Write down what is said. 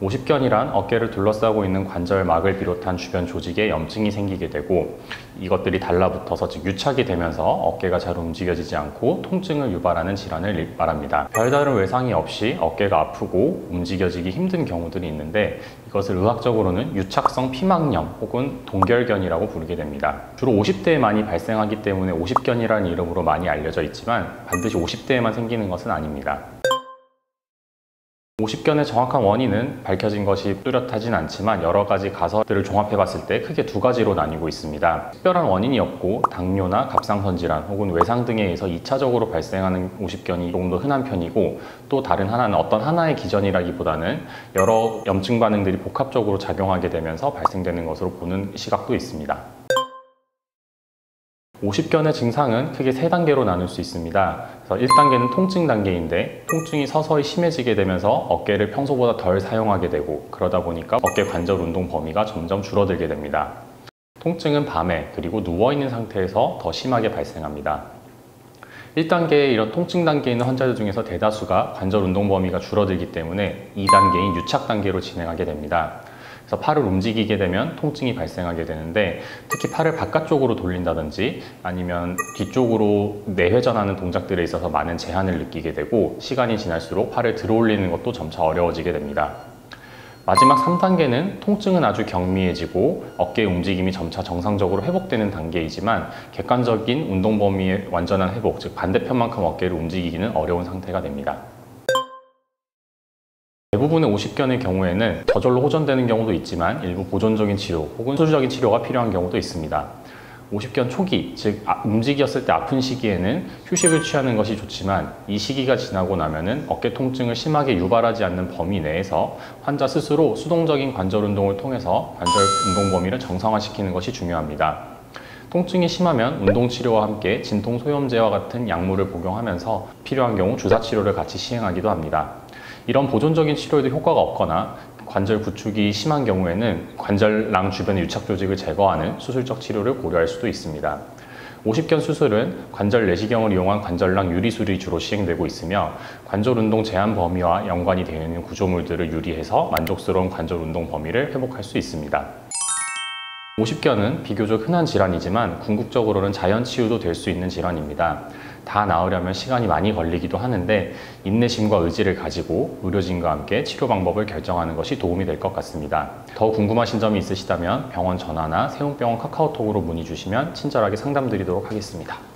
오십견이란 어깨를 둘러싸고 있는 관절막을 비롯한 주변 조직에 염증이 생기게 되고 이것들이 달라붙어서 즉 유착이 되면서 어깨가 잘 움직여지지 않고 통증을 유발하는 질환을 말합니다. 별다른 외상이 없이 어깨가 아프고 움직여지기 힘든 경우들이 있는데 이것을 의학적으로는 유착성 피막염 혹은 동결견이라고 부르게 됩니다. 주로 50대에 많이 발생하기 때문에 오십견이라는 이름으로 많이 알려져 있지만 반드시 50대에만 생기는 것은 아닙니다. 오십견의 정확한 원인은 밝혀진 것이 뚜렷하진 않지만 여러 가지 가설들을 종합해 봤을 때 크게 두 가지로 나뉘고 있습니다. 특별한 원인이 없고 당뇨나 갑상선 질환 혹은 외상 등에 의해서 2차적으로 발생하는 오십견이 조금 더 흔한 편이고, 또 다른 하나는 어떤 하나의 기전이라기보다는 여러 염증 반응들이 복합적으로 작용하게 되면서 발생되는 것으로 보는 시각도 있습니다. 오십견의 증상은 크게 3단계로 나눌 수 있습니다. 그래서 1단계는 통증 단계인데 통증이 서서히 심해지게 되면서 어깨를 평소보다 덜 사용하게 되고 그러다 보니까 어깨 관절 운동 범위가 점점 줄어들게 됩니다. 통증은 밤에 그리고 누워있는 상태에서 더 심하게 발생합니다. 1단계의 이런 통증 단계에 있는 환자들 중에서 대다수가 관절 운동 범위가 줄어들기 때문에 2단계인 유착 단계로 진행하게 됩니다. 그래서 팔을 움직이게 되면 통증이 발생하게 되는데 특히 팔을 바깥쪽으로 돌린다든지 아니면 뒤쪽으로 내회전하는 동작들에 있어서 많은 제한을 느끼게 되고 시간이 지날수록 팔을 들어 올리는 것도 점차 어려워지게 됩니다. 마지막 3단계는 통증은 아주 경미해지고 어깨의 움직임이 점차 정상적으로 회복되는 단계이지만 객관적인 운동 범위의 완전한 회복, 즉 반대편만큼 어깨를 움직이기는 어려운 상태가 됩니다. 대부분의 오십견의 경우에는 저절로 호전되는 경우도 있지만 일부 보존적인 치료 혹은 수술적인 치료가 필요한 경우도 있습니다. 오십견 초기, 즉 움직였을 때 아픈 시기에는 휴식을 취하는 것이 좋지만 이 시기가 지나고 나면은 어깨 통증을 심하게 유발하지 않는 범위 내에서 환자 스스로 수동적인 관절 운동을 통해서 관절 운동 범위를 정상화시키는 것이 중요합니다. 통증이 심하면 운동치료와 함께 진통소염제와 같은 약물을 복용하면서 필요한 경우 주사치료를 같이 시행하기도 합니다. 이런 보존적인 치료에도 효과가 없거나 관절 구축이 심한 경우에는 관절낭 주변의 유착 조직을 제거하는 수술적 치료를 고려할 수도 있습니다. 오십견 수술은 관절 내시경을 이용한 관절낭 유리술이 주로 시행되고 있으며 관절 운동 제한 범위와 연관이 되어 있는 구조물들을 유리해서 만족스러운 관절 운동 범위를 회복할 수 있습니다. 오십견은 비교적 흔한 질환이지만 궁극적으로는 자연 치유도 될 수 있는 질환입니다. 다 나으려면 시간이 많이 걸리기도 하는데 인내심과 의지를 가지고 의료진과 함께 치료 방법을 결정하는 것이 도움이 될 것 같습니다. 더 궁금하신 점이 있으시다면 병원 전화나 세움병원 카카오톡으로 문의 주시면 친절하게 상담드리도록 하겠습니다.